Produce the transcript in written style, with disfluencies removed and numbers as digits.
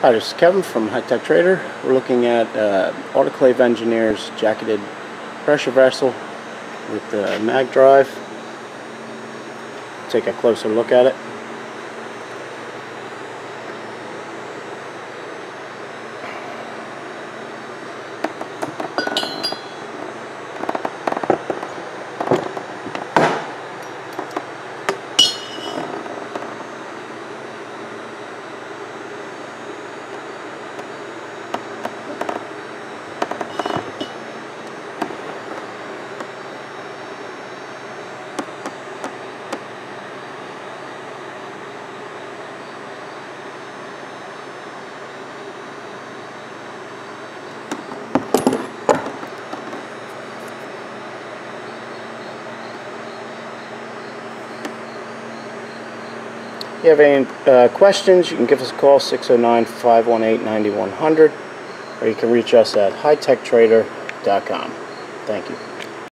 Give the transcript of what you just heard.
Hi, this is Kevin from HiTech Trader. We're looking at Autoclave Engineers jacketed pressure vessel with the mag drive. Take a closer look at it. If you have any questions, you can give us a call, 609-518-9100, or you can reach us at HiTechTrader.com. Thank you.